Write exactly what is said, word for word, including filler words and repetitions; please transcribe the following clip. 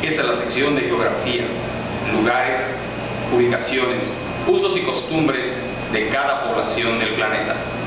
Esta es la sección de geografía, lugares, ubicaciones, usos y costumbres de cada población del planeta.